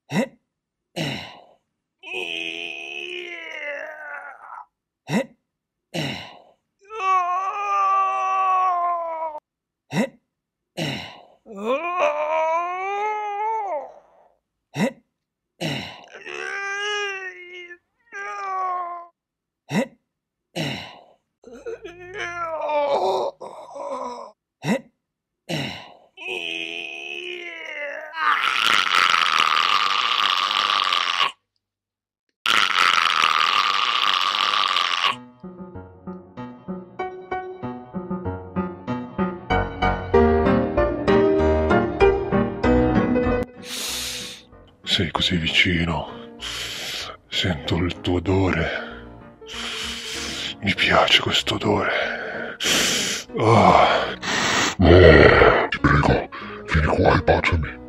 Eh, eh, eh, eh, eh, eh, Sei così vicino. Sento il tuo odore. Mi piace questo odore. Ti prego, vieni qua e baciami.